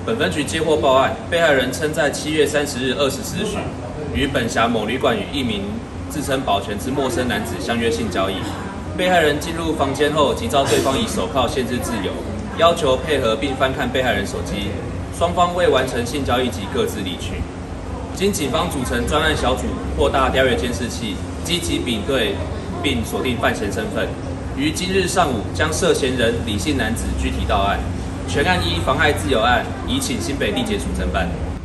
本分局接获报案，被害人称在7月30日20时许，于本辖某旅馆与一名自称保全之陌生男子相约性交易。被害人进入房间后，即遭对方以手铐限制自由，要求配合并翻看被害人手机。双方未完成性交易即各自离去。经警方组成专案小组，扩大调阅监视器，积极比对并锁定犯嫌身份。于今日上午将涉嫌人李姓男子拘提到案，全案依妨害自由案移请新北地检署侦办。